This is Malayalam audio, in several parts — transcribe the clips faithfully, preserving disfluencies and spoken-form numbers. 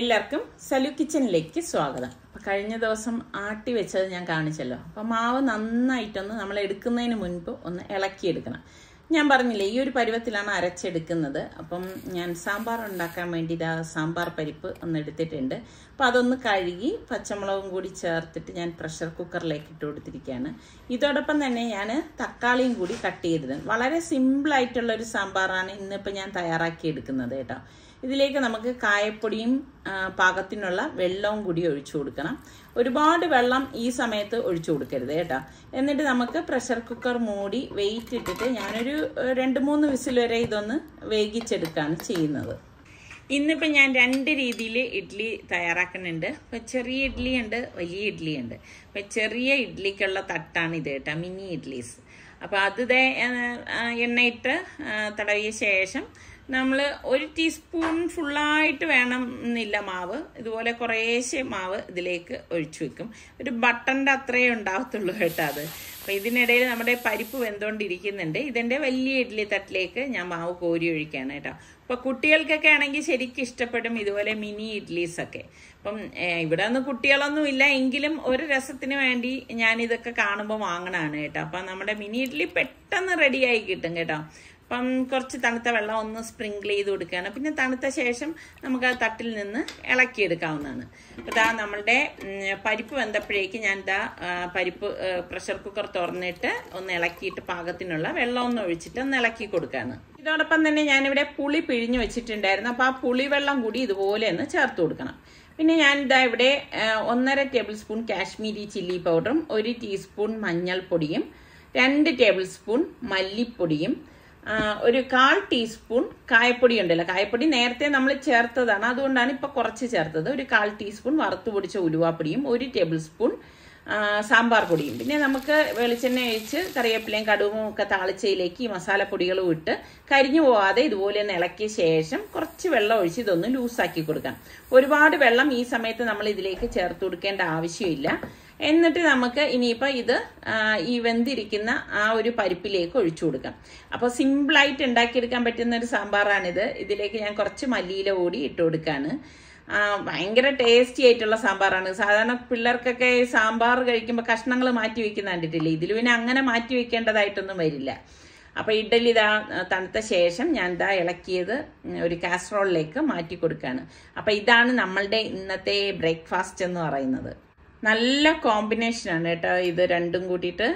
എല്ലാവർക്കും സലു കിച്ചണിലേക്ക് സ്വാഗതം. അപ്പോൾ കഴിഞ്ഞ ദിവസം ആട്ടി വെച്ചത് ഞാൻ കാണിച്ചല്ലോ. അപ്പോൾ മാവ് നന്നായിട്ടൊന്ന് നമ്മൾ എടുക്കുന്നതിന് മുൻപ് ഒന്ന് ഇളക്കിയെടുക്കണം. ഞാൻ പറഞ്ഞില്ലേ ഈ ഒരു പരുവത്തിലാണ് അരച്ചെടുക്കുന്നത്. അപ്പം ഞാൻ സാമ്പാർ ഉണ്ടാക്കാൻ വേണ്ടി ഇതാ സാമ്പാർ പരിപ്പ് ഒന്ന് എടുത്തിട്ടുണ്ട്. അപ്പോൾ അതൊന്ന് കഴുകി പച്ചമുളകും കൂടി ചേർത്തിട്ട് ഞാൻ പ്രഷർ കുക്കറിലേക്ക് ഇട്ട് കൊടുത്തിരിക്കുകയാണ്. ഇതോടൊപ്പം തന്നെ ഞാൻ തക്കാളിയും കൂടി കട്ട് ചെയ്തത്. വളരെ സിമ്പിളായിട്ടുള്ളൊരു സാമ്പാറാണ് ഇന്നിപ്പോൾ ഞാൻ തയ്യാറാക്കി എടുക്കുന്നത് കേട്ടോ. ഇതിലേക്ക് നമുക്ക് കായപ്പൊടിയും പാകത്തിനുള്ള വെള്ളവും കൂടി ഒഴിച്ചു കൊടുക്കണം. ഒരുപാട് വെള്ളം ഈ സമയത്ത് ഒഴിച്ചു കൊടുക്കരുത് കേട്ടോ. എന്നിട്ട് നമുക്ക് പ്രഷർ കുക്കർ മൂടി വെയിറ്റ് ഇട്ടിട്ട് ഞാനൊരു രണ്ട് മൂന്ന് വിസിൽ വരെ ഇതൊന്ന് വേവിച്ചെടുക്കുകയാണ് ചെയ്യുന്നത്. ഇന്നിപ്പോൾ ഞാൻ രണ്ട് രീതിയിൽ ഇഡ്ഡലി തയ്യാറാക്കുന്നുണ്ട്. അപ്പോൾ ചെറിയ ഇഡ്ഡലി ഉണ്ട്, വലിയ ഇഡ്ഡലി ഉണ്ട്. അപ്പോൾ ചെറിയ ഇഡ്ഡലിക്കുള്ള തട്ടാണ് ഇത് കേട്ടോ, മിനി ഇഡ്ഡലീസ്. അപ്പോൾ അത് എണ്ണയിട്ട് തടവിയ ശേഷം നമ്മൾ ഒരു ടീസ്പൂൺ ഫുള്ളായിട്ട് വേണം എന്നില്ല മാവ്. ഇതുപോലെ കുറേശ്ശെ മാവ് ഇതിലേക്ക് ഒഴിച്ചു വെക്കും. ഒരു ബട്ടൻ്റെ അത്രയേ ഉണ്ടാകത്തുള്ളൂ കേട്ടോ അത്. അപ്പോൾ ഇതിനിടയിൽ നമ്മുടെ പരിപ്പ് വെന്തുകൊണ്ടിരിക്കുന്നുണ്ട്. ഇതിൻ്റെ വലിയ ഇഡ്ഡലി തട്ടിലേക്ക് ഞാൻ മാവ് കോരി ഒഴിക്കുകയാണ് കേട്ടോ. അപ്പോൾ കുട്ടികൾക്കൊക്കെ ആണെങ്കിൽ ശരിക്കും ഇഷ്ടപ്പെടും ഇതുപോലെ മിനി ഇഡ്ഡലീസൊക്കെ. അപ്പം ഇവിടെ ഒന്നും കുട്ടികളൊന്നും ഇല്ല, എങ്കിലും ഒരു രസത്തിന് വേണ്ടി ഞാനിതൊക്കെ കാണുമ്പോൾ വാങ്ങണതാണ് കേട്ടോ. അപ്പം നമ്മുടെ മിനി ഇഡ്ഡലി പെട്ടെന്ന് റെഡിയായി കിട്ടും കേട്ടോ. അപ്പം കുറച്ച് തണുത്ത വെള്ളം ഒന്ന് സ്പ്രിങ്കിൾ ചെയ്ത് കൊടുക്കുകയാണ്. പിന്നെ തണുത്ത ശേഷം നമുക്ക് ആ തട്ടിൽ നിന്ന് ഇളക്കിയെടുക്കാവുന്നതാണ്. അപ്പോൾ ഇതാ നമ്മളുടെ പരിപ്പ് വെന്തപ്പോഴേക്ക് ഞാൻ ഇതാ പരിപ്പ് പ്രഷർ കുക്കർ തുറന്നിട്ട് ഒന്ന് ഇളക്കിയിട്ട് പാകത്തിനുള്ള വെള്ളം ഒന്ന് ഒഴിച്ചിട്ട് ഒന്ന് ഇളക്കി കൊടുക്കുകയാണ്. ഇതോടൊപ്പം തന്നെ ഞാനിവിടെ പുളി പിഴിഞ്ഞ് വെച്ചിട്ടുണ്ടായിരുന്നു. അപ്പോൾ ആ പുളിവെള്ളം കൂടി ഇതുപോലെ ഒന്ന് ചേർത്ത് കൊടുക്കണം. പിന്നെ ഞാനിതാ ഇവിടെ ഒന്നര ടേബിൾ സ്പൂൺ കാശ്മീരി ചില്ലി പൗഡറും ഒരു ടീസ്പൂൺ മഞ്ഞൾപ്പൊടിയും രണ്ട് ടേബിൾ സ്പൂൺ മല്ലിപ്പൊടിയും ഒരു കാൽ ടീസ്പൂൺ കായപ്പൊടി ഉണ്ടല്ലോ, കായപ്പൊടി നേരത്തെ നമ്മൾ ചേർത്തതാണ്, അതുകൊണ്ടാണ് ഇപ്പൊ കുറച്ച് ചേർത്തത്. ഒരു കാൽ ടീസ്പൂൺ വറുത്ത് പൊടിച്ച ഉലുവാപ്പൊടിയും ഒരു ടേബിൾ സ്പൂൺ സാമ്പാർ പൊടിയും. പിന്നെ നമുക്ക് വെളിച്ചെണ്ണ ഒഴിച്ച് കറിവേപ്പിലയും കടുവും ഒക്കെ താളിച്ചയിലേക്ക് ഈ മസാലപ്പൊടികളും ഇട്ട് കരിഞ്ഞു പോവാതെ ഇതുപോലെ ഒന്ന് ഇളക്കിയ ശേഷം കുറച്ച് വെള്ളം ഒഴിച്ച് ഇതൊന്ന് ലൂസാക്കി കൊടുക്കാം. ഒരുപാട് വെള്ളം ഈ സമയത്ത് നമ്മൾ ഇതിലേക്ക് ചേർത്ത് കൊടുക്കേണ്ട ആവശ്യമില്ല. എന്നിട്ട് നമുക്ക് ഇനിയിപ്പോൾ ഇത് ഈ വെന്തിരിക്കുന്ന ആ ഒരു പരിപ്പിലേക്ക് ഒഴിച്ചു കൊടുക്കാം. അപ്പോൾ സിമ്പിളായിട്ട് ഉണ്ടാക്കിയെടുക്കാൻ പറ്റുന്ന ഒരു സാമ്പാറാണിത്. ഇതിലേക്ക് ഞാൻ കുറച്ച് മല്ലിയില കൂടി ഇട്ട് കൊടുക്കുകയാണ്. ഭയങ്കര ടേസ്റ്റി ആയിട്ടുള്ള സാമ്പാറാണ്. സാധാരണ പിള്ളേർക്കൊക്കെ സാമ്പാർ കഴിക്കുമ്പോൾ കഷ്ണങ്ങൾ മാറ്റി വെക്കുന്ന കണ്ടിട്ടില്ലേ, ഇതിൽ പിന്നെ അങ്ങനെ മാറ്റി വെക്കേണ്ടതായിട്ടൊന്നും വരില്ല. അപ്പോൾ ഇഡ്ഡലി ഇതാ തണുത്ത ശേഷം ഞാൻ ഇതാ ഇളക്കിയത് ഒരു കാസറോളിലേക്ക് മാറ്റി കൊടുക്കുകയാണ്. അപ്പോൾ ഇതാണ് നമ്മളുടെ ഇന്നത്തെ ബ്രേക്ക്ഫാസ്റ്റ് എന്ന് പറയുന്നത്. നല്ല കോമ്പിനേഷനാണ് കേട്ടോ ഇത് രണ്ടും കൂട്ടിയിട്ട്.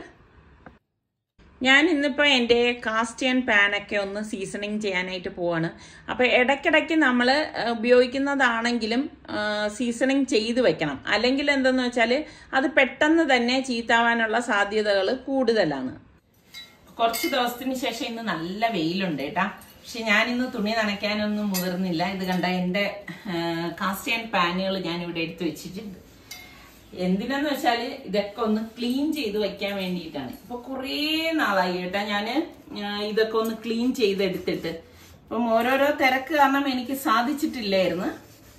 ഞാൻ ഇന്നിപ്പോൾ എൻ്റെ കാസ്റ്റ് ആൻഡ് പാനൊക്കെ ഒന്ന് സീസണിങ് ചെയ്യാനായിട്ട് പോവാണ്. അപ്പോൾ ഇടയ്ക്കിടയ്ക്ക് നമ്മൾ ഉപയോഗിക്കുന്നതാണെങ്കിലും സീസണിങ് ചെയ്ത് വെക്കണം. അല്ലെങ്കിൽ എന്തെന്ന് വെച്ചാൽ അത് പെട്ടെന്ന് തന്നെ ചീത്താവാനുള്ള സാധ്യതകൾ കൂടുതലാണ്. കുറച്ച് ദിവസത്തിന് ശേഷം ഇന്ന് നല്ല വെയിലുണ്ട് കേട്ടാ. പക്ഷെ ഞാനിന്ന് തുണി നനയ്ക്കാനൊന്നും മുതിർന്നില്ല. ഇത് കണ്ട എൻ്റെ കാസ്റ്റ് ആൻഡ് പാനുകൾ ഞാനിവിടെ എടുത്തു വെച്ചിട്ടുണ്ട്. എന്തിനാന്ന് വെച്ചാല് ഇതൊക്കെ ഒന്ന് ക്ലീൻ ചെയ്ത് വെക്കാൻ വേണ്ടിയിട്ടാണ്. ഇപ്പൊ കുറേ നാളായി കേട്ടാ ഞാന് ഇതൊക്കെ ഒന്ന് ക്ലീൻ ചെയ്തെടുത്തിട്ട്. അപ്പം ഓരോരോ തിരക്ക് കാരണം എനിക്ക് സാധിച്ചിട്ടില്ലായിരുന്നു.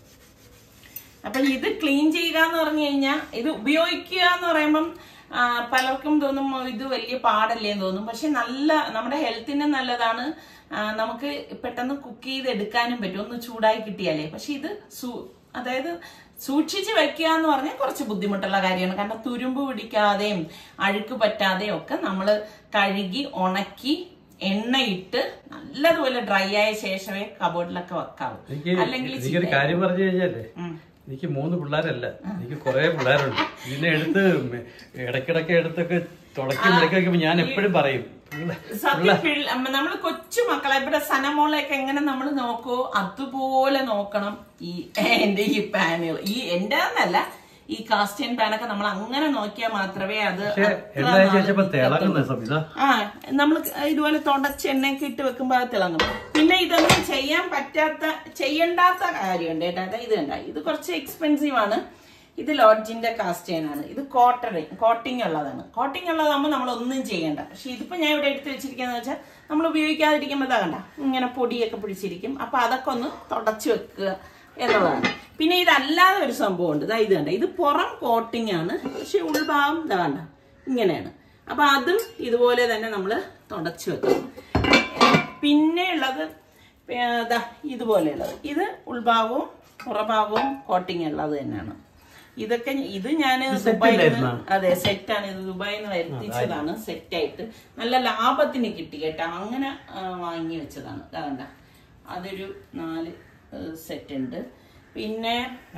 അപ്പൊ ഇത് ക്ലീൻ ചെയ്യുക എന്ന് പറഞ്ഞു കഴിഞ്ഞാൽ ഇത് ഉപയോഗിക്കുക എന്ന് പറയുമ്പം പലർക്കും തോന്നും ഇത് വലിയ പാടല്ലേന്ന് തോന്നും. പക്ഷെ നല്ല നമ്മുടെ ഹെൽത്തിന് നല്ലതാണ്. നമുക്ക് പെട്ടെന്ന് കുക്ക് ചെയ്ത് എടുക്കാനും പറ്റും, ഒന്ന് ചൂടായി കിട്ടിയാലേ. പക്ഷെ ഇത് സൂ അതായത് സൂക്ഷിച്ച് വെക്കുക എന്ന് പറഞ്ഞാൽ കുറച്ച് ബുദ്ധിമുട്ടുള്ള കാര്യമാണ്. കാരണം തുരുമ്പ് പിടിക്കാതെയും അഴുക്ക് പറ്റാതെയും ഒക്കെ നമ്മൾ കഴുകി ഉണക്കി എണ്ണയിട്ട് നല്ലതുപോലെ ഡ്രൈ ആയ ശേഷമേ കബോർഡിലൊക്കെ വെക്കാവൂ. അല്ലെങ്കിൽ എനിക്കൊരു കാര്യം പറഞ്ഞു കഴിഞ്ഞാലേ, എനിക്ക് മൂന്ന് പിള്ളേരല്ല, എനിക്ക് കുറെ പിള്ളേരുണ്ട്. ഇതിനെ എടുത്ത് ഇടക്കിടക്ക് എടുത്തൊക്കെ തുടക്കി ഞാൻ എപ്പോഴും പറയും സത്യം നമ്മള് കൊച്ചു മക്കളെ ഇവിടെ സനമോളെയൊക്കെ എങ്ങനെ നമ്മൾ നോക്കോ അതുപോലെ നോക്കണം ഈ എന്റെ ഈ പാനുകൾ. ഈ എന്റെ എന്നല്ല, ഈ കാസ്റ്റ് ആൻഡ് പാനൊക്കെ നമ്മൾ അങ്ങനെ നോക്കിയാൽ മാത്രമേ അത് ആ നമ്മൾ ഇതുപോലെ തുടച്ച് എണ്ണയൊക്കെ ഇട്ട് വെക്കുമ്പോ അത് തിളങ്ങും. പിന്നെ ഇതൊന്നും ചെയ്യാൻ പറ്റാത്ത ചെയ്യണ്ടാത്ത കാര്യമുണ്ട് കേട്ടോ. അതായത് ഇത് കണ്ട, ഇത് കുറച്ച് എക്സ്പെൻസീവ് ആണ്. ഇത് ലോഡ്ജിന്റെ കാസ്റ്റ് ആണ്. ഇത് കോട്ടറി കോട്ടിങ് ഉള്ളതാണ്. കോട്ടിങ് ഉള്ളതാകുമ്പോൾ നമ്മൾ ഒന്നും ചെയ്യണ്ട. പക്ഷെ ഇതിപ്പോ ഞാൻ ഇവിടെ എടുത്ത് വെച്ചിരിക്കുന്ന വെച്ചാൽ നമ്മൾ ഉപയോഗിക്കാതിരിക്കുമ്പോൾ ഇതാ കണ്ട ഇങ്ങനെ പൊടിയൊക്കെ പിടിച്ചിരിക്കും. അപ്പൊ അതൊക്കെ ഒന്ന് തുടച്ചു വെക്കുക എന്നുള്ളതാണ്. പിന്നെ ഇതല്ലാതെ ഒരു സംഭവം ഉണ്ട്. ഇതാ ഇത് കണ്ട, ഇത് പുറം കോട്ടിങ് ആണ്, പക്ഷെ ഉൾഭാഗം ഇതാ കണ്ട ഇങ്ങനെയാണ്. അപ്പൊ അതും ഇതുപോലെ തന്നെ നമ്മൾ തുടച്ചു വെക്കണം. പിന്നെ ഉള്ളത് ഇതുപോലെയുള്ളത്, ഇത് ഉൾഭാഗവും പുറഭാഗവും കോട്ടിങ് ഉള്ളത് തന്നെയാണ്. ഇതൊക്കെ ഇത് ഞാൻ ദുബായിൽ നിന്ന്, അതെ സെറ്റാണ്, ഇത് ദുബായിൽ നിന്ന് വരുത്തിച്ചതാണ്. സെറ്റായിട്ട് നല്ല ലാഭത്തിന് കിട്ടി കേട്ടോ, അങ്ങനെ വാങ്ങി വെച്ചതാണ്. കണ്ട അതൊരു നാല് സെറ്റ് ഉണ്ട്. പിന്നെ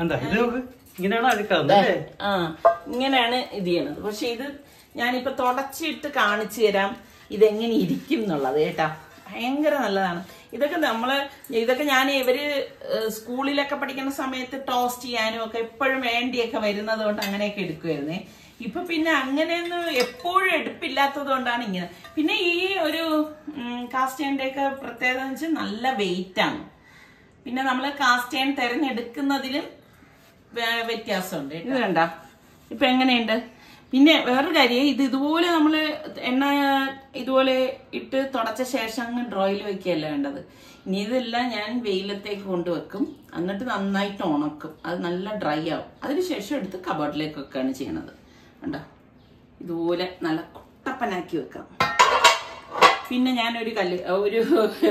ആ ഇങ്ങനെയാണ് ഇത് ചെയ്യണത്. പക്ഷെ ഇത് ഞാനിപ്പോ തുടച്ചിട്ട് കാണിച്ചു തരാം ഇതെങ്ങനെ ഇരിക്കും എന്നുള്ളത് കേട്ടാ. ഭയങ്കര നല്ലതാണ്. ഇതൊക്കെ നമ്മള് ഇതൊക്കെ ഞാൻ ഇവര് സ്കൂളിലൊക്കെ പഠിക്കുന്ന സമയത്ത് ടോസ്റ്റ് ചെയ്യാനും ഒക്കെ എപ്പോഴും വേണ്ടിയൊക്കെ വരുന്നത് കൊണ്ട് അങ്ങനെയൊക്കെ എടുക്കുമായിരുന്നേ. ഇപ്പൊ പിന്നെ അങ്ങനെയൊന്നും എപ്പോഴും എടുപ്പില്ലാത്തത് കൊണ്ടാണ് ഇങ്ങനെ. പിന്നെ ഈ ഒരു കാസ്റ്റേണിന്റെ ഒക്കെ പ്രത്യേകത എന്ന് വെച്ചാൽ നല്ല വെയിറ്റ് ആണ്. പിന്നെ നമ്മള് കാസ്റ്റേൺ തിരഞ്ഞെടുക്കുന്നതിലും വ്യത്യാസമുണ്ട്. ഇത് കണ്ട ഇപ്പൊ എങ്ങനെയുണ്ട്. പിന്നെ വേറൊരു കാര്യം, ഇത് ഇതുപോലെ നമ്മൾ എണ്ണ ഇതുപോലെ ഇട്ട് തുടച്ച ശേഷം അങ്ങ് ഡ്രോയിൽ വെക്കുകയല്ല വേണ്ടത്. ഇനി ഇതെല്ലാം ഞാൻ വെയിലത്തേക്ക് കൊണ്ടുവെക്കും, എന്നിട്ട് നന്നായിട്ട് ഉണക്കും, അത് നല്ല ഡ്രൈ ആവും. അതിനുശേഷം എടുത്ത് കബോർഡിലേക്ക് വെക്കുകയാണ് ചെയ്യണത്. കണ്ടോ ഇതുപോലെ നല്ല കുട്ടപ്പനാക്കി വെക്കാം. പിന്നെ ഞാനൊരു കല്ല് ഒരു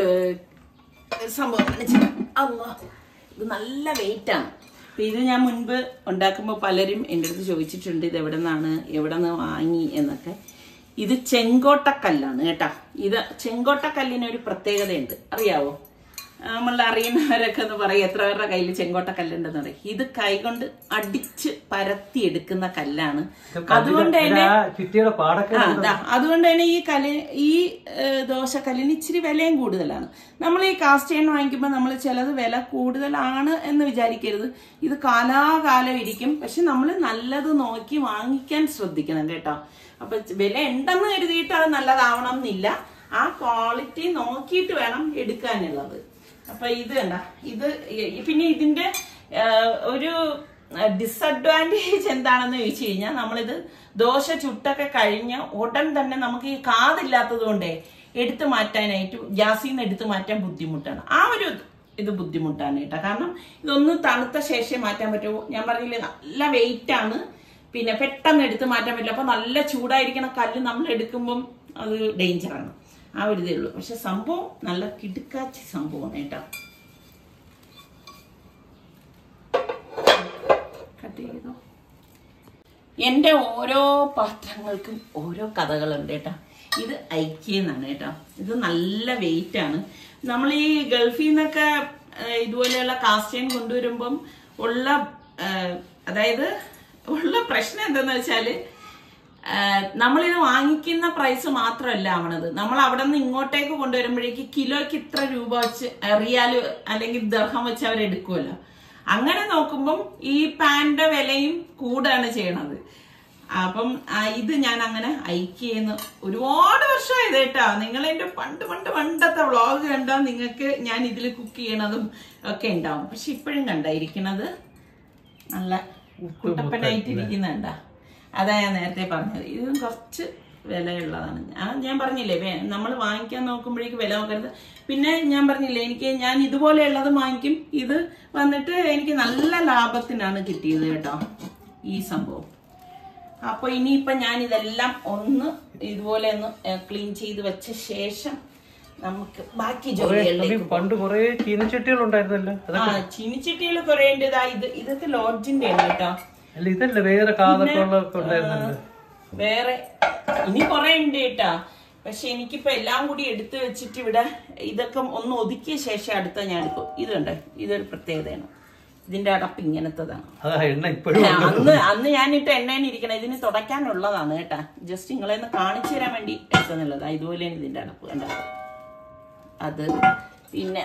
സംഭവം കാണിച്ചു. അല്ലാ ഇത് നല്ല വെയിറ്റ് ആണ്. ഇത് ഞാൻ മുൻപ് ഉണ്ടാക്കുമ്പോൾ പലരും എൻ്റെ അടുത്ത് ചോദിച്ചിട്ടുണ്ട് ഇത് എവിടെ നിന്നാണ്, എവിടെ നിന്ന് വാങ്ങി എന്നൊക്കെ. ഇത് ചെങ്കോട്ടക്കല്ലാണ് കേട്ടാ. ഇത് ചെങ്കോട്ടക്കല്ലിനൊരു പ്രത്യേകതയുണ്ട്, അറിയാവോ? നമ്മളെ അറിയുന്നവരൊക്കെ ഒന്ന് പറയും എത്ര പേരുടെ കയ്യിൽ ചെങ്കോട്ടക്കല്ലുണ്ടെന്ന് പറയും. ഇത് കൈകൊണ്ട് അടിച്ച് പരത്തി എടുക്കുന്ന കല്ലാണ്. അതുകൊണ്ട് തന്നെ അതുകൊണ്ട് തന്നെ ഈ കല്ല് ഈ ദോശക്കല്ലിന് ഇച്ചിരി വിലയും കൂടുതലാണ്. നമ്മൾ ഈ കാസ്റ്റ് അയൺ വാങ്ങിക്കുമ്പോൾ നമ്മൾ ചിലത് വില കൂടുതലാണ് എന്ന് വിചാരിക്കരുത്. ഇത് കാലാകാലം ഇരിക്കും. പക്ഷെ നമ്മൾ നല്ലത് നോക്കി വാങ്ങിക്കാൻ ശ്രദ്ധിക്കണം കേട്ടോ. അപ്പൊ വില ഉണ്ടെന്ന് കരുതിയിട്ട് അത് നല്ലതാവണം എന്നില്ല. ആ ക്വാളിറ്റി നോക്കിയിട്ട് വേണം എടുക്കാനുള്ളത്. അപ്പൊ ഇത് കണ്ട ഇത് പിന്നെ ഇതിന്റെ ഒരു ഡിസഡ്വാൻറ്റേജ് എന്താണെന്ന് ചോദിച്ചു കഴിഞ്ഞാൽ, നമ്മളിത് ദോശ ചുട്ടൊക്കെ കഴിഞ്ഞ ഉടൻ തന്നെ നമുക്ക് ഈ കാതില്ലാത്തത് കൊണ്ടേ എടുത്തു മാറ്റാനായിട്ട് ഗ്യാസിൽ നിന്ന് എടുത്തു മാറ്റാൻ ബുദ്ധിമുട്ടാണ്. ആ ഒരു ഇത് ബുദ്ധിമുട്ടാണ് കേട്ടോ. കാരണം ഇതൊന്ന് തണുത്ത ശേഷം മാറ്റാൻ പറ്റുമോ? ഞാൻ പറഞ്ഞില്ലേ നല്ല വെയിറ്റ് ആണ്, പിന്നെ പെട്ടെന്ന് എടുത്ത് മാറ്റാൻ പറ്റില്ല. അപ്പൊ നല്ല ചൂടായിരിക്കണ കല്ല് നമ്മൾ എടുക്കുമ്പം അത് ഡേഞ്ചറാണ്. ആ ഒരു ഇതേ ഉള്ളൂ. പക്ഷെ സംഭവം നല്ല കിടുക്കാച്ചി സംഭവമാണ് കേട്ടോ. കട്ട് ചെയ്തോ. എന്റെ ഓരോ പാത്രങ്ങൾക്കും ഓരോ കഥകളുണ്ട് കേട്ടോ. ഇത് ഐക്യെന്നാണ് കേട്ടോ. ഇത് നല്ല വെയിറ്റ് ആണ്. നമ്മൾ ഈ ഗൾഫിൽ നിന്നൊക്കെ ഇതുപോലെയുള്ള കാസ്റ്റ് അയൺ കൊണ്ടുവരുമ്പം ഉള്ള അതായത് ഉള്ള പ്രശ്നം എന്താന്ന് വെച്ചാല്, നമ്മളിത് വാങ്ങിക്കുന്ന പ്രൈസ് മാത്രമല്ല ആവണത്. നമ്മൾ അവിടെ നിന്ന് ഇങ്ങോട്ടേക്ക് കൊണ്ടുവരുമ്പോഴേക്ക് കിലോയ്ക്ക് ഇത്ര രൂപ വെച്ച് റിയാല് അല്ലെങ്കിൽ ദർഹം വെച്ച് അവരെടുക്കുമല്ലോ. അങ്ങനെ നോക്കുമ്പം ഈ പാനിന്റെ വിലയും കൂടാണ് ചെയ്യണത്. അപ്പം ഇത് ഞാൻ അങ്ങനെ ഐക്യെന്ന് ഒരുപാട് വർഷമായത് കേട്ടോ. നിങ്ങൾ എന്റെ പണ്ട് പണ്ട് പണ്ടത്തെ വ്ളോഗ് കണ്ടാൽ നിങ്ങൾക്ക് ഞാൻ ഇതിൽ കുക്ക് ചെയ്യണതും ഒക്കെ ഉണ്ടാവും. പക്ഷെ ഇപ്പോഴും കണ്ടായിരിക്കണത് നല്ല കുട്ടപ്പനായിട്ടിരിക്കുന്നുണ്ട. അതാ ഞാൻ നേരത്തെ പറഞ്ഞത്. ഇതും കുറച്ച് വിലയുള്ളതാണ്. ഞാൻ പറഞ്ഞില്ലേ നമ്മൾ വാങ്ങിക്കാൻ നോക്കുമ്പോഴേക്ക് വില നോക്കരുത്. പിന്നെ ഞാൻ പറഞ്ഞില്ലേ എനിക്ക് ഞാൻ ഇതുപോലെയുള്ളത് വാങ്ങിക്കും. ഇത് വന്നിട്ട് എനിക്ക് നല്ല ലാഭത്തിനാണ് കിട്ടിയത് കേട്ടോ ഈ സംഭവം. അപ്പൊ ഇനിയിപ്പൊ ഞാൻ ഇതെല്ലാം ഒന്ന് ഇതുപോലെ ഒന്ന് ക്ലീൻ ചെയ്ത് വെച്ച ശേഷം നമുക്ക് ബാക്കി ജോലികളിലേക്ക്. പണ്ട് കുറെ ചീനിച്ചട്ടികൾ ഉണ്ടായിരുന്നല്ലോ. ആ ചീനിച്ചട്ടികൾ കുറെ ഉണ്ട്. ഇതാ ഇത് ഇതൊക്കെ ലോഡ്ജിന്റെ ആണ് കേട്ടോ. ഇതല്ല വേറെ വേറെ ഇനി കൊറേ ഉണ്ട് കേട്ടാ. പക്ഷെ എനിക്കിപ്പോ എല്ലാം കൂടി എടുത്തു വെച്ചിട്ട് ഇവിടെ ഇതൊക്കെ ഒന്ന് ഒതുക്കിയ ശേഷം അടുത്ത ഞാൻ എടുക്കും. ഇത് കണ്ടോ, ഇതൊരു പ്രത്യേകതയാണ്. ഇതിന്റെ അടപ്പ് ഇങ്ങനത്തതാണ്. അന്ന് അന്ന് ഞാനിട്ട് എണ്ണേനെ ഇരിക്കണം. ഇതിന് തുടയ്ക്കാനുള്ളതാണ് കേട്ടാ. ജസ്റ്റ് നിങ്ങളെ ഒന്ന് കാണിച്ചു തരാൻ വേണ്ടി എടുക്കുന്നുള്ളതാ. ഇതുപോലെയാണ് ഇതിന്റെ അടപ്പ് കണ്ടോ. അത് പിന്നെ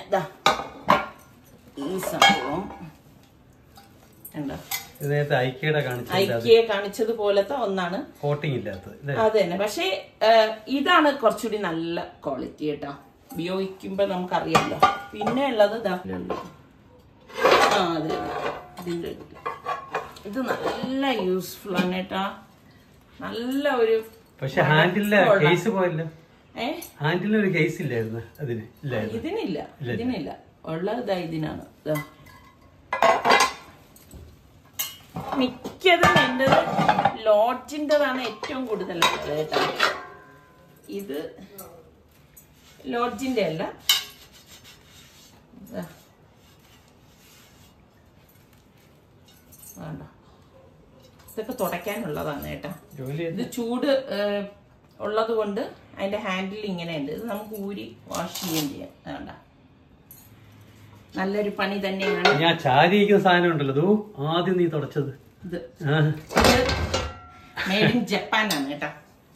ഈ സംഭവം കണ്ടോ, ഐക്യെ കാണിച്ചതുപോലത്തെ ഒന്നാണ്. അത് തന്നെ. പക്ഷെ ഇതാണ് കുറച്ചുകൂടി നല്ല ക്വാളിറ്റി കേട്ടോ. ഉപയോഗിക്കുമ്പോ നമുക്കറിയാലോ. പിന്നെ ഉള്ളത് ഇതാ. ആ അതെ ഇതിന്റെ ഇത് നല്ല യൂസ്ഫുൾ ആണ് കേട്ടാ. നല്ല ഒരു പക്ഷെ ഹാൻഡിലിന്റെ കേസ് പോയല്ല. ഏ ഹാൻഡിലൊരു കേസ് ഇല്ലായിരുന്നു അതിന്. ഇതിനില്ല ഇതിനില്ല ഉള്ളത് ഇതാ ഇതിനാണ്. മിക്കതും എന്റേത് ലോഡ്ജിൻ്റെതാണ് ഏറ്റവും കൂടുതൽ കേട്ടോ. ഇത് ലോഡ്ജിന്റെ അല്ല. വേണ്ട, ഇതൊക്കെ തുടയ്ക്കാനുള്ളതാണ് കേട്ടോ. ജോലി ഇത് ചൂട് ഉള്ളത് കൊണ്ട് അതിന്റെ ഹാൻഡിൽ ഇങ്ങനെ ഉണ്ട്. ഇത് നമുക്ക് ഊരി വാഷ് ചെയ്യുകയും ചെയ്യാം. വേണ്ട, നല്ലൊരു പണി തന്നെയാണ്. ഞാൻ ചാരിയിരിക്കുന്ന സാധനം ഉണ്ടല്ലോ, ആദ്യം നീ തുടച്ചത് ഇത് മെയ്ഡ് ഇൻ ജപ്പാനാണ് കേട്ടോ.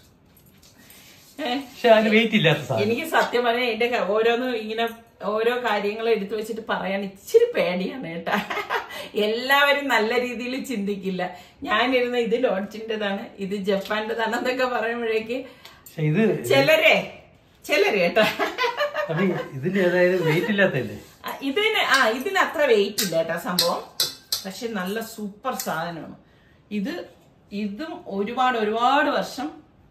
എനിക്ക് സത്യം പറഞ്ഞാൽ ഇതിന്റെ ഓരോന്നും ഇങ്ങനെ ഓരോ കാര്യങ്ങൾ എടുത്തു വെച്ചിട്ട് പറയാൻ ഇച്ചിരി പേടിയാണ് കേട്ടാ. എല്ലാവരും നല്ല രീതിയിൽ ചിന്തിക്കില്ല. ഞാനിരുന്ന ഇത് ലോഡ്ജിന്റേതാണ്, ഇത് ജപ്പാന്റേതാണ് എന്നൊക്കെ പറയുമ്പോഴേക്ക് ചിലരെ ചിലര് കേട്ടാ ഇതിന് ആ ഇതിന് അത്ര വെയിറ്റ് ഇല്ല കേട്ടാ സംഭവം. പക്ഷെ നല്ല സൂപ്പർ സാധനമാണ് ഇത്. ഇതും ഒരുപാട് ഒരുപാട് വർഷം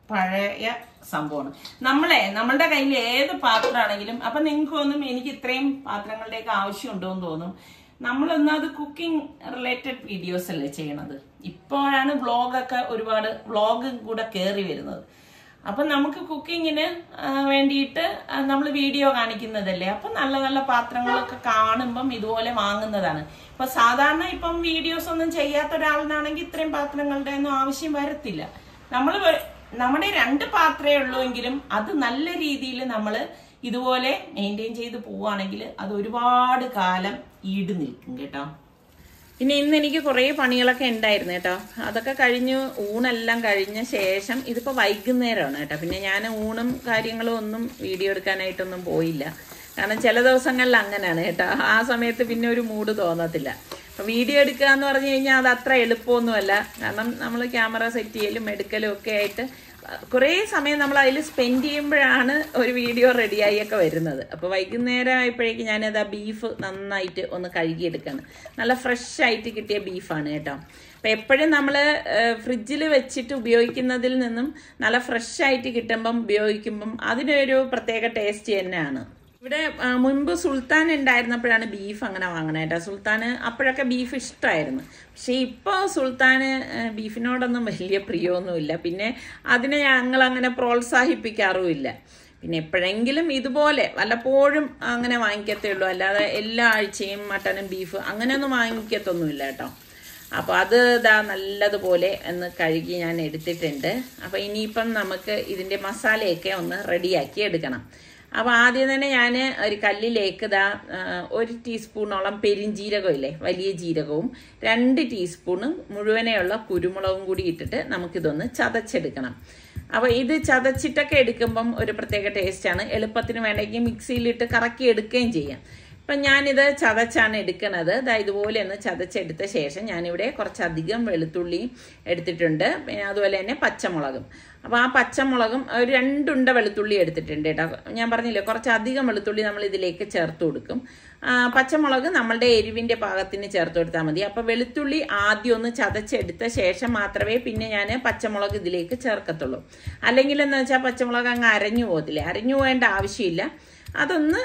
പഴയ സംഭവമാണ്. നമ്മളെ നമ്മളുടെ കയ്യിൽ ഏത് പാത്രമാണെങ്കിലും അപ്പൊ നിങ്ങൾക്ക് തോന്നും എനിക്ക് ഇത്രയും പാത്രങ്ങളുടെയൊക്കെ ആവശ്യമുണ്ടോ എന്ന് തോന്നും. നമ്മളൊന്നത് കുക്കിംഗ് റിലേറ്റഡ് വീഡിയോസ് അല്ലേ ചെയ്യണത്. ഇപ്പോഴാണ് വ്ളോഗൊക്കെ ഒരുപാട് വ്ളോഗ് കൂടെ കയറി വരുന്നത്. അപ്പൊ നമുക്ക് കുക്കിങ്ങിന് വേണ്ടിയിട്ട് നമ്മൾ വീഡിയോ കാണിക്കുന്നതല്ലേ. അപ്പൊ നല്ല നല്ല പാത്രങ്ങളൊക്കെ കാണുമ്പം ഇതുപോലെ വാങ്ങുന്നതാണ്. ഇപ്പൊ സാധാരണ ഇപ്പം വീഡിയോസ് ഒന്നും ചെയ്യാത്ത ഒരാളിനാണെങ്കിൽ ഇത്രയും പാത്രങ്ങളുടെ ഒന്നും ആവശ്യം വരത്തില്ല. നമ്മൾ നമ്മുടെ രണ്ട് പാത്രമേ ഉള്ളൂ എങ്കിലും അത് നല്ല രീതിയിൽ നമ്മൾ ഇതുപോലെ മെയിൻറ്റെയിൻ ചെയ്ത് പോവുകയാണെങ്കിൽ അത് ഒരുപാട് കാലം ഈട് നിൽക്കും കേട്ടോ. പിന്നെ ഇന്ന് എനിക്ക് കുറേ പണികളൊക്കെ ഉണ്ടായിരുന്നു കേട്ടോ. അതൊക്കെ കഴിഞ്ഞ് ഊണെല്ലാം കഴിഞ്ഞ ശേഷം ഇതിപ്പോൾ വൈകുന്നേരമാണ് കേട്ടോ. പിന്നെ ഞാൻ ഊണും കാര്യങ്ങളും ഒന്നും വീഡിയോ എടുക്കാനായിട്ടൊന്നും പോയില്ല. കാരണം ചില ദിവസങ്ങളിൽ അങ്ങനെയാണ് കേട്ടോ. ആ സമയത്ത് പിന്നെ ഒരു മൂഡ് തോന്നത്തില്ല. അപ്പം വീഡിയോ എടുക്കുക എന്ന് പറഞ്ഞു കഴിഞ്ഞാൽ അത് അത്ര എളുപ്പമൊന്നുമല്ല. കാരണം നമ്മൾ ക്യാമറ സെറ്റ് ചെയ്യലും എടുക്കലും ഒക്കെ ആയിട്ട് കുറേ സമയം നമ്മൾ അതിൽ സ്പെൻഡ് ചെയ്യുമ്പോഴാണ് ഒരു വീഡിയോ റെഡിയായി ഒക്കെ വരുന്നത്. അപ്പോൾ വൈകുന്നേരം ആയപ്പോഴേക്ക് ഞാനത് ആ ബീഫ് നന്നായിട്ട് ഒന്ന് കഴുകിയെടുക്കുകയാണ്. നല്ല ഫ്രഷ് ആയിട്ട് കിട്ടിയ ബീഫാണ് കേട്ടോ. അപ്പം എപ്പോഴും നമ്മൾ ഫ്രിഡ്ജിൽ വെച്ചിട്ട് ഉപയോഗിക്കുന്നതിൽ നിന്നും നല്ല ഫ്രഷ് ആയിട്ട് കിട്ടുമ്പം ഉപയോഗിക്കുമ്പം അതിനൊരു പ്രത്യേക ടേസ്റ്റ് തന്നെയാണ്. ഇവിടെ മുൻപ് സുൽത്താൻ ഉണ്ടായിരുന്നപ്പോഴാണ് ബീഫ് അങ്ങനെ വാങ്ങണേ കേട്ടോ. സുൽത്താന് അപ്പോഴൊക്കെ ബീഫ് ഇഷ്ടമായിരുന്നു. പക്ഷെ ഇപ്പോൾ സുൽത്താന് ബീഫിനോടൊന്നും വലിയ പ്രിയമൊന്നുമില്ല. പിന്നെ അതിനെ ഞങ്ങൾ അങ്ങനെ പ്രോത്സാഹിപ്പിക്കാറുമില്ല. പിന്നെ എപ്പോഴെങ്കിലും ഇതുപോലെ വല്ലപ്പോഴും അങ്ങനെ വാങ്ങിക്കത്തേ ഉള്ളൂ. അല്ലാതെ എല്ലാ ആഴ്ചയും മട്ടനും ബീഫ് അങ്ങനെയൊന്നും വാങ്ങിക്കത്തൊന്നുമില്ല കേട്ടോ. അപ്പോൾ അത് ഇതാ നല്ലതുപോലെ ഒന്ന് കഴുകി ഞാൻ എടുത്തിട്ടുണ്ട്. അപ്പോൾ ഇനിയിപ്പം നമുക്ക് ഇതിൻ്റെ മസാലയൊക്കെ ഒന്ന് റെഡിയാക്കി എടുക്കണം. അപ്പോൾ ആദ്യം തന്നെ ഞാൻ ഒരു കല്ലിലേക്ക് ഇതാ ഒരു ടീസ്പൂണോളം പെരിഞ്ജീരകം ഇല്ലേ, വലിയ ജീരകവും രണ്ട് ടീസ്പൂണും മുഴുവനെയുള്ള കുരുമുളകും കൂടി ഇട്ടിട്ട് നമുക്കിതൊന്ന് ചതച്ചെടുക്കണം. അപ്പോൾ ഇത് ചതച്ചിട്ടൊക്കെ എടുക്കുമ്പം ഒരു പ്രത്യേക ടേസ്റ്റാണ്. എളുപ്പത്തിന് വേണമെങ്കിൽ മിക്സിയിലിട്ട് കറക്കി എടുക്കുകയും ചെയ്യാം. അപ്പം ഞാനിത് ചതച്ചാണ് എടുക്കുന്നത്. ഇതാ ഇതുപോലെ ഒന്ന് ചതച്ചെടുത്ത ശേഷം ഞാനിവിടെ കുറച്ചധികം വെളുത്തുള്ളി എടുത്തിട്ടുണ്ട്. പിന്നെ അതുപോലെ തന്നെ പച്ചമുളകും. അപ്പോൾ ആ പച്ചമുളകും ഒരു രണ്ടുണ്ട വെളുത്തുള്ളി എടുത്തിട്ടുണ്ട് കേട്ടോ. ഞാൻ പറഞ്ഞില്ലേ കുറച്ചധികം വെളുത്തുള്ളി നമ്മൾ ഇതിലേക്ക് ചേർത്ത് കൊടുക്കും. പച്ചമുളക് നമ്മളുടെ എരിവിൻ്റെ പാകത്തിന് ചേർത്ത് കൊടുത്താൽ മതി. അപ്പോൾ വെളുത്തുള്ളി ആദ്യം ഒന്ന് ചതച്ചെടുത്ത ശേഷം മാത്രമേ പിന്നെ ഞാൻ പച്ചമുളക് ഇതിലേക്ക് ചേർക്കത്തുള്ളൂ. അല്ലെങ്കിൽ എന്ന് വെച്ചാൽ പച്ചമുളക് അങ്ങ് അരഞ്ഞു പോകത്തില്ലേ. അരഞ്ഞു പോകേണ്ട ആവശ്യമില്ല. അതൊന്ന്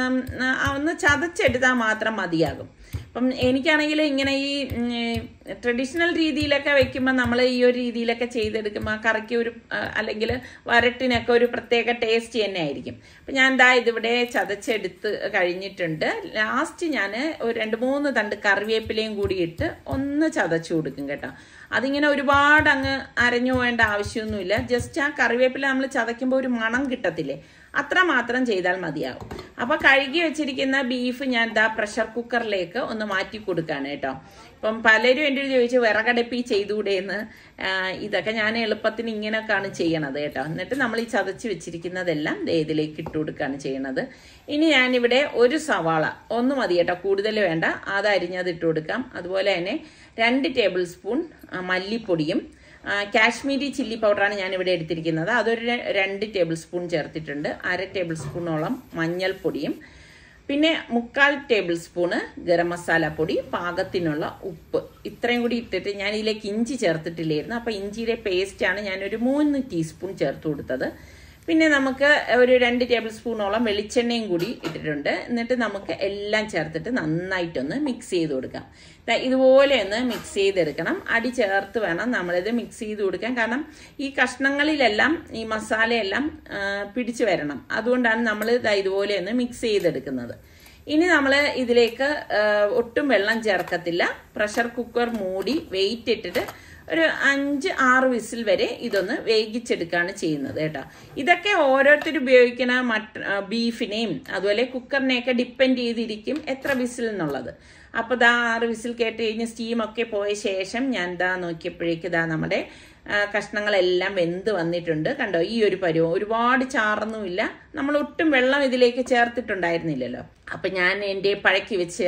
ഒന്ന് ചതച്ചെടുത്താൽ മാത്രം മതിയാകും. അപ്പം എനിക്കാണെങ്കിൽ ഇങ്ങനെ ഈ ട്രഡീഷണൽ രീതിയിലൊക്കെ വെക്കുമ്പോൾ നമ്മൾ ഈ ഒരു രീതിയിലൊക്കെ ചെയ്തെടുക്കുമ്പോൾ ആ കറിക്ക് ഒരു അല്ലെങ്കിൽ വരട്ടിനൊക്കെ ഒരു പ്രത്യേക ടേസ്റ്റ് തന്നെ ആയിരിക്കും. അപ്പം ഞാൻ എന്താ ഇതിവിടെ ചതച്ചെടുത്ത് കഴിഞ്ഞിട്ടുണ്ട്. ലാസ്റ്റ് ഞാൻ ഒരു രണ്ട് മൂന്ന് തണ്ട് കറിവേപ്പിലയും കൂടി ഇട്ട് ഒന്ന് ചതച്ചു കൊടുക്കും കേട്ടോ. അതിങ്ങനെ ഒരുപാട് അങ്ങ് അരഞ്ഞു പോകേണ്ട ആവശ്യമൊന്നുമില്ല. ജസ്റ്റ് ആ കറിവേപ്പില നമ്മൾ ചതയ്ക്കുമ്പോൾ ഒരു മണം കിട്ടത്തില്ലേ, അത്ര മാത്രം ചെയ്താൽ മതിയാകും. അപ്പോൾ കഴുകി വെച്ചിരിക്കുന്ന ബീഫ് ഞാൻ ഇതാ പ്രഷർ കുക്കറിലേക്ക് ഒന്ന് മാറ്റി കൊടുക്കുകയാണ് കേട്ടോ. ഇപ്പം പലരും എൻ്റെ ചോദിച്ചു വിറകടുപ്പി ചെയ്തുകൂടെയെന്ന്. ഇതൊക്കെ ഞാൻ എളുപ്പത്തിന് ഇങ്ങനെയൊക്കെയാണ് ചെയ്യണത് കേട്ടോ. എന്നിട്ട് നമ്മൾ ഈ ചതച്ച് വെച്ചിരിക്കുന്നതെല്ലാം ഇതിലേക്ക് ഇട്ട് കൊടുക്കുകയാണ് ചെയ്യണത്. ഇനി ഞാനിവിടെ ഒരു സവാള ഒന്ന് മതി കേട്ടോ, കൂടുതൽ വേണ്ട, അത് അരിഞ്ഞത് ഇട്ട് കൊടുക്കാം. അതുപോലെ തന്നെ രണ്ട് ടേബിൾ സ്പൂൺ മല്ലിപ്പൊടിയും കാശ്മീരി ചില്ലി പൗഡറാണ് ഞാനിവിടെ എടുത്തിരിക്കുന്നത്. അതൊരു രണ്ട് ടേബിൾ സ്പൂൺ ചേർത്തിട്ടുണ്ട്. അര ടേബിൾ സ്പൂണോളം മഞ്ഞൾപ്പൊടിയും പിന്നെ മുക്കാൽ ടേബിൾ സ്പൂണ് ഗരം മസാല പൊടി, പാകത്തിനുള്ള ഉപ്പ്, ഇത്രയും കൂടി ഇട്ടിട്ട് ഞാൻ ഇതിലേക്ക് ഇഞ്ചി ചേർത്തിട്ടില്ലായിരുന്നു. അപ്പോൾ ഇഞ്ചിയുടെ പേസ്റ്റാണ് ഞാനൊരു മൂന്ന് ടീസ്പൂൺ ചേർത്ത് കൊടുത്തത്. പിന്നെ നമുക്ക് ഒരു രണ്ട് ടേബിൾ സ്പൂണോളം വെളിച്ചെണ്ണയും കൂടി ഇട്ടിട്ടുണ്ട്. എന്നിട്ട് നമുക്ക് എല്ലാം ചേർത്തിട്ട് നന്നായിട്ടൊന്ന് മിക്സ് ചെയ്ത് കൊടുക്കാം. ഇതുപോലെ ഒന്ന് മിക്സ് ചെയ്തെടുക്കണം. അടി ചേർത്ത് വേണം നമ്മളിത് മിക്സ് ചെയ്ത് കൊടുക്കാൻ. കാരണം ഈ കഷ്ണങ്ങളിലെല്ലാം ഈ മസാലയെല്ലാം പിടിച്ചു വരണം. അതുകൊണ്ടാണ് നമ്മൾ ഇതുപോലെ ഒന്ന് മിക്സ് ചെയ്തെടുക്കുന്നത്. ഇനി നമ്മൾ ഇതിലേക്ക് ഒട്ടും വെള്ളം ചേർക്കത്തില്ല. പ്രഷർ കുക്കർ മൂടി വെയിറ്റ് ഇട്ടിട്ട് ഒരു അഞ്ച് ആറ് വിസിൽ വരെ ഇതൊന്ന് വേവിച്ചെടുക്കുകയാണ് ചെയ്യുന്നത് കേട്ടോ. ഇതൊക്കെ ഓരോരുത്തർ ഉപയോഗിക്കുന്ന മട്ട ബീഫിനെയും അതുപോലെ കുക്കറിനെയൊക്കെ ഡിപ്പെൻഡ് ചെയ്തിരിക്കും എത്ര വിസിൽ എന്നുള്ളത്. അപ്പോൾ ദാ ആറ് വിസിൽ കേട്ട് കഴിഞ്ഞ് സ്റ്റീമൊക്കെ പോയ ശേഷം ഞാൻ ദാ നോക്കിയപ്പോഴേക്ക് ദാ നമ്മുടെ കഷ്ണങ്ങളെല്ലാം വെന്ത് വന്നിട്ടുണ്ട്. കണ്ടോ, ഈ ഒരു പരുവം, ഒരുപാട് ചാറൊന്നുമില്ല. നമ്മൾ ഒട്ടും വെള്ളം ഇതിലേക്ക് ചേർത്തിട്ടുണ്ടായിരുന്നില്ലല്ലോ. അപ്പം ഞാൻ എൻ്റെ പഴക്കി വെച്ച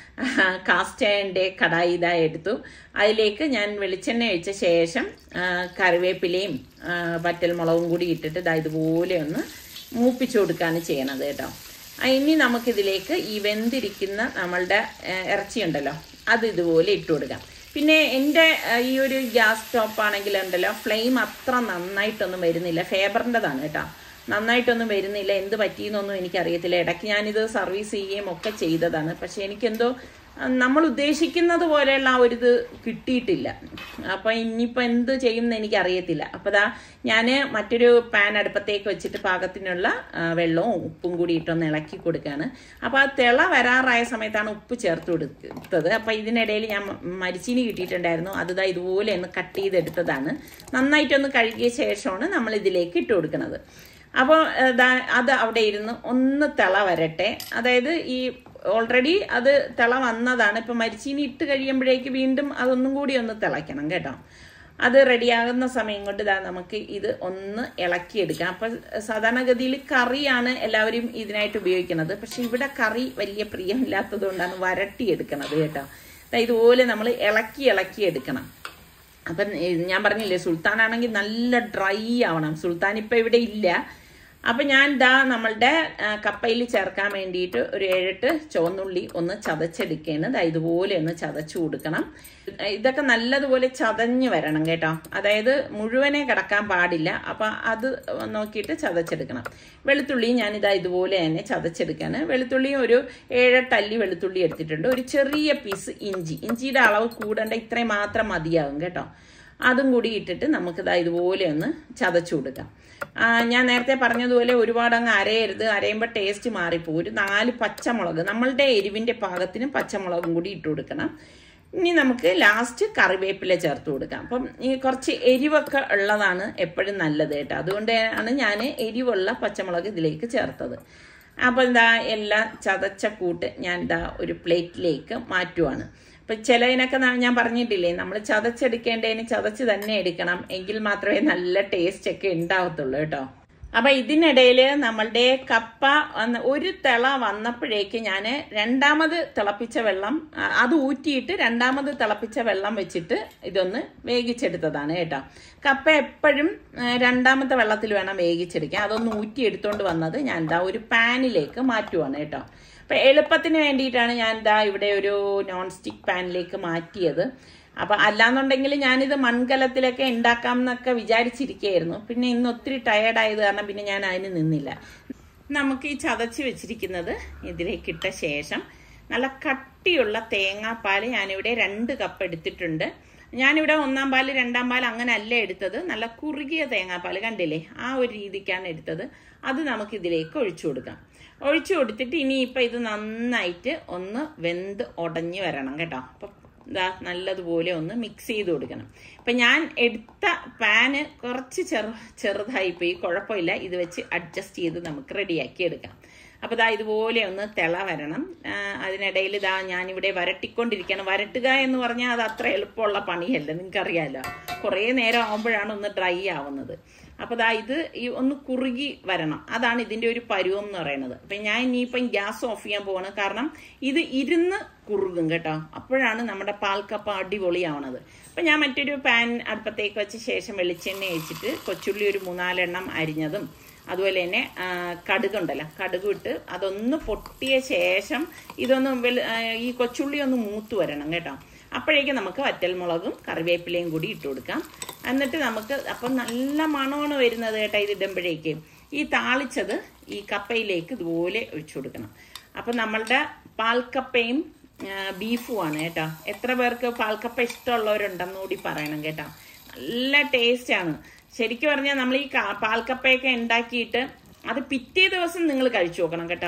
കാസ്റ്റ് അയണിൻ്റെ കടായി ഇതാ എടുത്തു. അതിലേക്ക് ഞാൻ വെളിച്ചെണ്ണ ഒഴിച്ച ശേഷം കറിവേപ്പിലയും വറ്റൽമുളകും കൂടി ഇട്ടിട്ട് ഇതാ ഇതുപോലെ ഒന്ന് മൂപ്പിച്ചു കൊടുക്കുകയാണ് ചെയ്യണത് കേട്ടോ. ഇനി നമുക്കിതിലേക്ക് ഈ വെന്തിരിക്കുന്ന നമ്മളുടെ ഇറച്ചി ഉണ്ടല്ലോ അത് ഇതുപോലെ ഇട്ട് കൊടുക്കാം. പിന്നെ എൻ്റെ ഈ ഒരു ഗ്യാസ് സ്റ്റോപ്പ് ആണെങ്കിൽ ഉണ്ടല്ലോ ഫ്ലെയിം അത്ര നന്നായിട്ടൊന്നും വരുന്നില്ല. ഫേബറിൻ്റെതാണ് കേട്ടോ, നന്നായിട്ടൊന്നും വരുന്നില്ല. എന്ത് പറ്റിയെന്നൊന്നും എനിക്കറിയത്തില്ല. ഇടയ്ക്ക് ഞാനിത് സർവീസ് ചെയ്യുകയും ഒക്കെ ചെയ്തതാണ്. പക്ഷെ എനിക്കെന്തോ നമ്മൾ ഉദ്ദേശിക്കുന്നത് പോലെയുള്ള ആ ഒരു ഇത് കിട്ടിയിട്ടില്ല. അപ്പം ഇനിയിപ്പോൾ എന്ത് ചെയ്യുമെന്ന് എനിക്കറിയത്തില്ല. അപ്പോൾ ദാ ഞാൻ മറ്റൊരു പാൻ അടുപ്പത്തേക്ക് വെച്ചിട്ട് പാകത്തിനുള്ള വെള്ളവും ഉപ്പും കൂടി ഇട്ടൊന്ന് ഇളക്കി കൊടുക്കുകയാണ്. അപ്പോൾ ആ തിള വരാറായ സമയത്താണ് ഉപ്പ് ചേർത്ത് കൊടുത്തത്. അപ്പോൾ ഇതിനിടയിൽ ഞാൻ മരിച്ചീനി കിട്ടിയിട്ടുണ്ടായിരുന്നു. അത് ദാ ഇതുപോലെ ഒന്ന് കട്ട് ചെയ്തെടുത്തതാണ്. നന്നായിട്ടൊന്ന് കഴുകിയ ശേഷമാണ് നമ്മൾ ഇതിലേക്ക് ഇട്ട് കൊടുക്കുന്നത്. അപ്പോൾ അത് അവിടെ ഇരുന്ന് ഒന്ന് തിള വരട്ടെ. അതായത് ഈ ഓൾറെഡി അത് തിള വന്നതാണ്. ഇപ്പം മരിച്ചീനി ഇട്ട് കഴിയുമ്പോഴേക്ക് വീണ്ടും അതൊന്നും കൂടി ഒന്ന് തിളയ്ക്കണം കേട്ടോ. അത് റെഡിയാകുന്ന സമയം കൊണ്ട് ഇതാ നമുക്ക് ഇത് ഒന്ന് ഇളക്കിയെടുക്കാം. അപ്പം സാധാരണഗതിയിൽ കറിയാണ് എല്ലാവരും ഇതിനായിട്ട് ഉപയോഗിക്കുന്നത്. പക്ഷെ ഇവിടെ കറി വലിയ പ്രിയമില്ലാത്തത് കൊണ്ടാണ് വരട്ടിയെടുക്കണത് കേട്ടോ. ഇതുപോലെ നമ്മൾ ഇളക്കി ഇളക്കി എടുക്കണം. അപ്പം ഞാൻ പറഞ്ഞില്ലേ, സുൽത്താനാണെങ്കിൽ നല്ല ഡ്രൈ ആവണം. സുൽത്താൻ ഇപ്പം ഇവിടെ ഇല്ല. അപ്പം ഞാൻ ദാ നമ്മളുടെ കപ്പയിൽ ചേർക്കാൻ വേണ്ടിയിട്ട് ഒരു ഏഴെട്ട് ചുവന്നുള്ളി ഒന്ന് ചതച്ചെടുക്കുകയാണ്. ദാ ഇതുപോലെ ഒന്ന് ചതച്ചു കൊടുക്കണം. ഇതൊക്കെ നല്ലതുപോലെ ചതഞ്ഞ് വരണം കേട്ടോ. അതായത് മുഴുവനെ കിടക്കാൻ പാടില്ല. അപ്പം അത് നോക്കിയിട്ട് ചതച്ചെടുക്കണം. വെളുത്തുള്ളി ഞാനിതാ ഇതുപോലെ തന്നെ ചതച്ചെടുക്കുകയാണ്. വെളുത്തുള്ളി ഒരു ഏഴെട്ട് അല്ലി വെളുത്തുള്ളി എടുത്തിട്ടുണ്ട്. ഒരു ചെറിയ പീസ് ഇഞ്ചി, ഇഞ്ചിയുടെ അളവ് കൂടേണ്ട, ഇത്രയും മാത്രം മതിയാകും കേട്ടോ. അതും കൂടി ഇട്ടിട്ട് നമുക്കിതാ ഇതുപോലെ ഒന്ന് ചതച്ചു കൊടുക്കാം. ഞാൻ നേരത്തെ പറഞ്ഞതുപോലെ ഒരുപാട് അങ്ങ് അരയരുത്. അരയുമ്പോൾ ടേസ്റ്റ് മാറിപ്പോകും. ഒരു നാല് പച്ചമുളക്, നമ്മളുടെ എരിവിൻ്റെ പാകത്തിന് പച്ചമുളകും കൂടി ഇട്ട് കൊടുക്കണം. ഇനി നമുക്ക് ലാസ്റ്റ് കറിവേപ്പില ചേർത്ത് കൊടുക്കാം. അപ്പം ഈ കുറച്ച് എരിവൊക്കെ ഉള്ളതാണ് എപ്പോഴും നല്ലത് കേട്ടോ. അതുകൊണ്ടാണ് ഞാൻ എരിവുള്ള പച്ചമുളക് ഇതിലേക്ക് ചേർത്തത്. അപ്പോൾ എന്താ എല്ലാം ചതച്ച കൂട്ട് ഞാൻ എന്താ ഒരു പ്ലേറ്റിലേക്ക് മാറ്റുവാണ്. അപ്പം ചിലതിനൊക്കെ ഞാൻ പറഞ്ഞിട്ടില്ലേ, നമ്മൾ ചതച്ചെടുക്കേണ്ടതിന് ചതച്ച് തന്നെ എടുക്കണം. എങ്കിൽ മാത്രമേ നല്ല ടേസ്റ്റ് ഒക്കെ ഉണ്ടാവത്തുള്ളൂ കേട്ടോ. അപ്പം ഇതിനിടയിൽ നമ്മളുടെ കപ്പ ഒരു തിള വന്നപ്പോഴേക്ക് ഞാൻ രണ്ടാമത് തിളപ്പിച്ച വെള്ളം അത് ഊറ്റിയിട്ട് രണ്ടാമത് തിളപ്പിച്ച വെള്ളം വെച്ചിട്ട് ഇതൊന്ന് വേവിച്ചെടുത്തതാണ് കേട്ടോ. കപ്പ എപ്പോഴും രണ്ടാമത്തെ വെള്ളത്തിൽ വേണം വേവിച്ചെടുക്കാൻ. അതൊന്ന് ഊറ്റി എടുത്തുകൊണ്ട് വന്നത് ഞാൻ എന്താ ഒരു പാനിലേക്ക് മാറ്റുവാണ് കേട്ടോ. അപ്പം എളുപ്പത്തിന് വേണ്ടിയിട്ടാണ് ഞാൻ ഇതാ ഇവിടെ ഒരു നോൺ സ്റ്റിക്ക് പാനിലേക്ക് മാറ്റിയത്. അപ്പം അല്ലാന്നുണ്ടെങ്കിൽ ഞാനിത് മൺകലത്തിലൊക്കെ ഉണ്ടാക്കാം എന്നൊക്കെ വിചാരിച്ചിരിക്കുകയായിരുന്നു. പിന്നെ ഇന്ന് ഒത്തിരി ടയേർഡായത് കാരണം പിന്നെ ഞാൻ അതിന് നിന്നില്ല. നമുക്ക് ഈ ചതച്ച് വെച്ചിരിക്കുന്നത് ഇതിലേക്ക് ഇട്ട ശേഷം നല്ല കട്ടിയുള്ള തേങ്ങാപ്പാൽ ഞാനിവിടെ രണ്ട് കപ്പ് എടുത്തിട്ടുണ്ട്. ഞാനിവിടെ ഒന്നാം പാല് രണ്ടാം പാൽ അങ്ങനെ അല്ല എടുത്തത്, നല്ല കുറുകിയ തേങ്ങാപ്പാൽ കണ്ടില്ലേ, ആ ഒരു രീതിക്കാണ് എടുത്തത്. അത് നമുക്ക് ഇതിലേക്ക് ഒഴിച്ചു കൊടുക്കാം. ഒഴിച്ചു കൊടുത്തിട്ട് ഇനിയിപ്പോൾ ഇത് നന്നായിട്ട് ഒന്ന് വെന്ത് ഉടഞ്ഞ് വരണം കേട്ടോ. അപ്പം ഇതാ നല്ലതുപോലെ ഒന്ന് മിക്സ് ചെയ്ത് കൊടുക്കണം. അപ്പം ഞാൻ എടുത്ത പാന് കുറച്ച് ചെറു ചെറുതായിപ്പോയി, കുഴപ്പമില്ല. ഇത് വെച്ച് അഡ്ജസ്റ്റ് ചെയ്ത് നമുക്ക് റെഡിയാക്കി എടുക്കാം. അപ്പോൾ ഇതാ ഇതുപോലെ ഒന്ന് തിള വരണം. അതിനിടയിൽ ഇതാ ഞാനിവിടെ വരട്ടിക്കൊണ്ടിരിക്കുകയാണ്. വരട്ടുക എന്ന് പറഞ്ഞാൽ അത് അത്ര എളുപ്പമുള്ള പണിയല്ല, നിങ്ങൾക്കറിയാമല്ലോ. കുറേ നേരം ആകുമ്പോഴാണ് ഒന്ന് ഡ്രൈ ആവുന്നത്. അപ്പോൾ ഇതാ ഇത് ഈ ഒന്ന് കുറുകി വരണം. അതാണ് ഇതിൻ്റെ ഒരു പരുവം എന്ന് പറയുന്നത്. അപ്പം ഞാൻ ഇനിയിപ്പം ഗ്യാസ് ഓഫ് ചെയ്യാൻ പോവാണ്. കാരണം ഇത് ഇരുന്ന് കുറുകും കേട്ടോ. അപ്പോഴാണ് നമ്മുടെ പാൽക്കപ്പ അടിപൊളിയാവണത്. അപ്പം ഞാൻ മറ്റൊരു പാൻ അടുപ്പത്തേക്ക് വെച്ച ശേഷം വെളിച്ചെണ്ണ ഒഴിച്ചിട്ട് കൊച്ചുള്ളി ഒരു മൂന്നാലെണ്ണം അരിഞ്ഞതും അതുപോലെ തന്നെ കടുകുണ്ടല്ലോ, കടുക് ഇട്ട് അതൊന്ന് പൊട്ടിയ ശേഷം ഇതൊന്ന് ഈ കൊച്ചുള്ളി ഒന്ന് മൂത്ത് വരണം കേട്ടോ. അപ്പോഴേക്കും നമുക്ക് വറ്റൽമുളകും കറിവേപ്പിലയും കൂടി ഇട്ട് കൊടുക്കാം. എന്നിട്ട് നമുക്ക് അപ്പം നല്ല മണമാണ് വരുന്നത് കേട്ടോ. ഇത് ഇടുമ്പോഴേക്കും ഈ താളിച്ചത് ഈ കപ്പയിലേക്ക് ഇതുപോലെ ഒഴിച്ചു കൊടുക്കണം. അപ്പം നമ്മളുടെ പാൽക്കപ്പയും ബീഫുമാണ് കേട്ടോ. എത്ര പേർക്ക് പാൽക്കപ്പ ഇഷ്ടമുള്ളവരുണ്ടെന്ന് കൂടി പറയണം കേട്ടോ. നല്ല ടേസ്റ്റാണ്. ശരിക്കും പറഞ്ഞാൽ നമ്മൾ ഈ പാൽക്കപ്പയൊക്കെ ഉണ്ടാക്കിയിട്ട് അത് പിറ്റേ ദിവസം നിങ്ങൾ കഴിച്ചു നോക്കണം കേട്ടോ.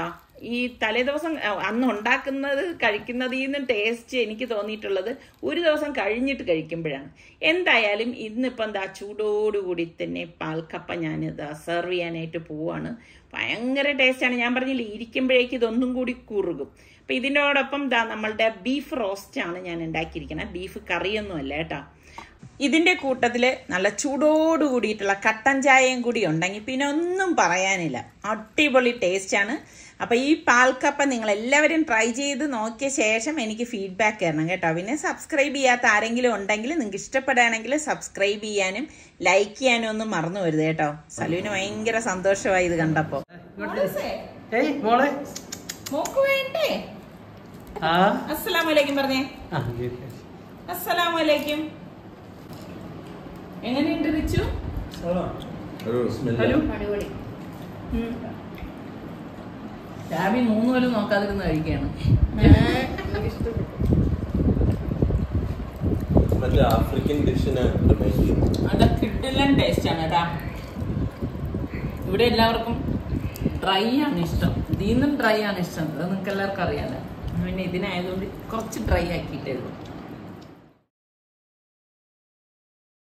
ഈ തലേദിവസം അന്ന് ഉണ്ടാക്കുന്നത് കഴിക്കുന്നതിൽ നിന്ന് ടേസ്റ്റ് എനിക്ക് തോന്നിയിട്ടുള്ളത് ഒരു ദിവസം കഴിഞ്ഞിട്ട് കഴിക്കുമ്പോഴാണ്. എന്തായാലും ഇന്നിപ്പം എന്താ ചൂടോടുകൂടി തന്നെ പാൽക്കപ്പ ഞാനിതാ സെർവ് ചെയ്യാനായിട്ട് പോവാണ്. ഭയങ്കര ടേസ്റ്റാണ്. ഞാൻ പറഞ്ഞില്ലേ, ഇരിക്കുമ്പോഴേക്ക് ഇതൊന്നും കൂടി കുറുകും. അപ്പം ഇതിനോടൊപ്പം ദാ നമ്മളുടെ ബീഫ് റോസ്റ്റാണ് ഞാൻ ഉണ്ടാക്കിയിരിക്കുന്നത്. ബീഫ് കറിയൊന്നും അല്ല കേട്ടോ. ഇതിൻ്റെ കൂട്ടത്തിൽ നല്ല ചൂടോട് കൂടിയിട്ടുള്ള കട്ടൻ ചായയും കൂടി ഉണ്ടെങ്കിൽ പിന്നെ ഒന്നും പറയാനില്ല. അടിപൊളി ടേസ്റ്റാണ്. അപ്പോൾ ഈ പാൽക്കപ്പ നിങ്ങൾ എല്ലാവരും ട്രൈ ചെയ്ത് നോക്കിയ ശേഷം എനിക്ക് ഫീഡ്ബാക്ക് തരണം കേട്ടോ. പിന്നെ സബ്സ്ക്രൈബ് ചെയ്യാത്ത ആരെങ്കിലും ഉണ്ടെങ്കിൽ നിങ്ങൾക്ക് ഇഷ്ടപ്പെടുകയാണെങ്കിൽ സബ്സ്ക്രൈബ് ചെയ്യാനും ലൈക്ക് ചെയ്യാനും ഒന്നും മറന്നു വരുത് കേട്ടോ. സലുവിന് ഭയങ്കര സന്തോഷമായി ഇത് കണ്ടപ്പോൾ. വേണ്ടേ? അസ്സലാമലൈക്കും പറഞ്ഞേ. അസ്സലാമലൈക്കും. എങ്ങനെയുണ്ട് റിച്ചു? രാവി മൂന്ന് പോലും നോക്കാതിരുന്ന് കഴിക്കുകയാണ്. അത് കിഡിലൻ ടേസ്റ്റ് ആണ് കേട്ടാ. ഇവിടെ എല്ലാവർക്കും ഡ്രൈ ആണ് ഇഷ്ടം. ഇതിന്നും ഡ്രൈ ആണ് ഇഷ്ടം. അത് നിങ്ങൾക്ക് എല്ലാവർക്കും അറിയാലോ. പിന്നെ ഇതിനായതുകൊണ്ട് കുറച്ച് ഡ്രൈ ആക്കിയിട്ടേ ഉള്ളൂ.